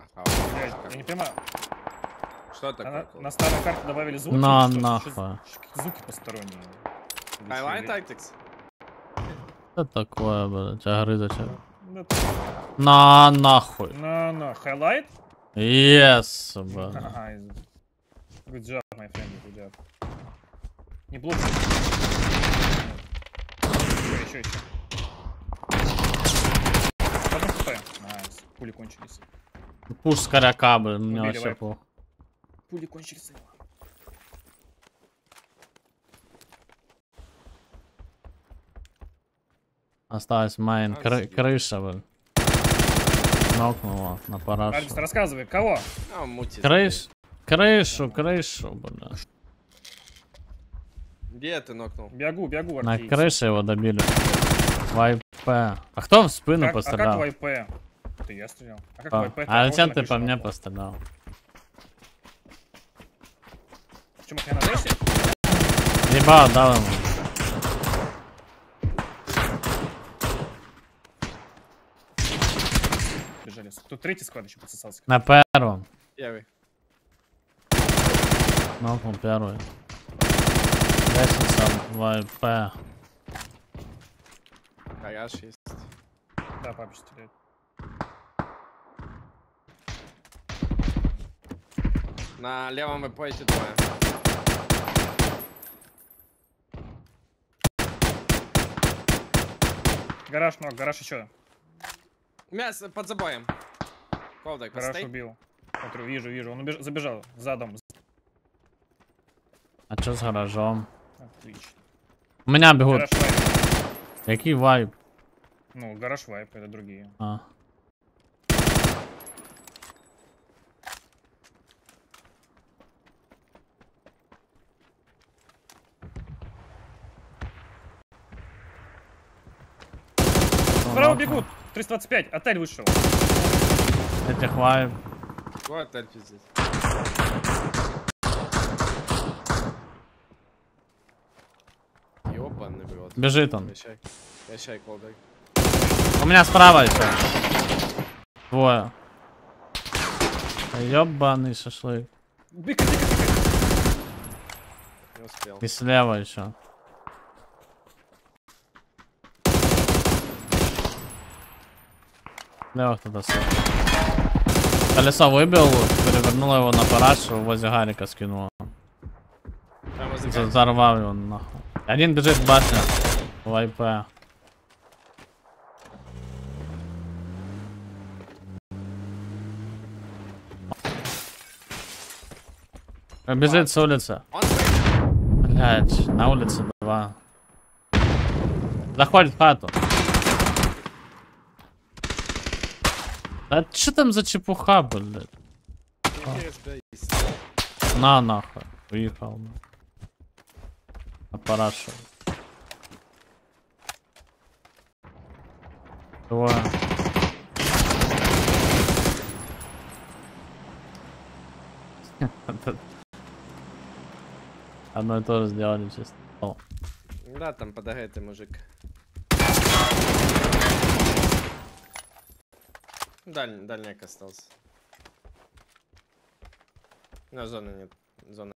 Блядь, я не понимаю. Что такое? На старой карте добавили звуки? На или что? нахуй. Какие-то звуки посторонние. Highlight Tactics? Что такое, блядь? Агры зачем? Да, На нахуй. на, highlight? Yes, блядь. Ага, good job, my friend, good job. Неплохо. Еще. Потом хп. Найс, пули кончились. Пуш с коряка, блин, мне Убили вообще вайп. по. Пули кончились. Осталась майн. Крыша, блин. Нокнула на парашу. Алекс, рассказывай, кого? А, мутит. Крышу, блин. Где ты нокнул? Бегу, На Аркейс. крыше его добили. ВайП. А кто в спину А как пострелял? ВайП? Это я стрелял. А как А, ВайП? а зачем ты по мне пострелял? Почему я на дэше? Ебал, дал ему. Бежали. Тут третий склад еще подсосался. На первом. Первый. Нокнул первый. Лестница ВайП. Гараж есть. Да, папа стреляет. На левом вы поете двое. Гараж ног, гараж еще. Мясо под забоем. Ковдак, Гараж постой. убил. Смотрю, вижу. Он забежал задом. А что с гаражом? Отлично. У меня бегут. Гараж вайп. Какие вайп? Ну, гараж вайп, это другие. А. Справа бегут. 325. Отель вышел. Этих вайп. Вот отель пиздец. Ёбаный в рот. Бежит он. Прощай, Ковдак. У меня справа еще. Двое. Ёбаный шашлык. Бика. Не успел. И слева еще. Слева кто-то сел. Колесо выбил, перевернуло его на парашу, возле Гарика скинуло. Там возле гаража. Взорвал его нахуй. Один бежит в башню. ВайП. Бежит с улицы. Он стоит. Блять, на улице два. Заходит в хату. Да что там за чепуха, блядь? На нахуй. Уехал. На парашу. Двое. Одно и то же сделали чисто. О. Да, там подогретый мужик. Дальняк остался. На зоны нет. Зона